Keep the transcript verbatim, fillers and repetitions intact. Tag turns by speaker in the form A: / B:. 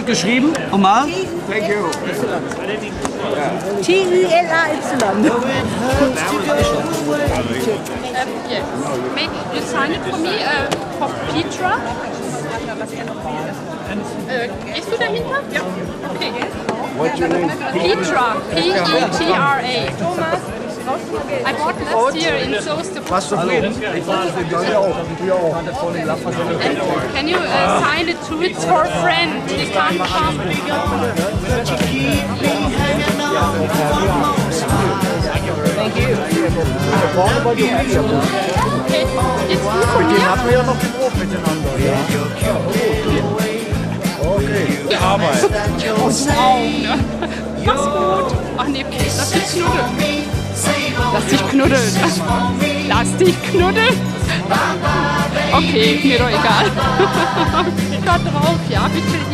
A: geschrieben? Nochmal?
B: Thank you.
C: T I L A Y.
D: Um, yes. May you sign it for me uh, for Petra? Äh, gehst du dahinter? Ja. Okay.
B: What's your name?
D: Petra. P E T R A. Thomas. I bought last year in Soester.
B: Was zufrieden? Ich war zufrieden. Ja, auch. Ja, auch.
D: Can you uh, sign it to it's for a friend? He can't come.
A: Thank you.
D: Okay, jetzt du von
B: Mit denen
D: mir.
B: hatten wir ja noch geprobt miteinander. Ja. Okay.
A: Arbeit.
D: Augen, ne? Mach's gut. Ach nee, lass dich knuddeln. Lass dich knuddeln. Lass dich knuddeln. Okay, mir doch egal. Da drauf, ja, bitte.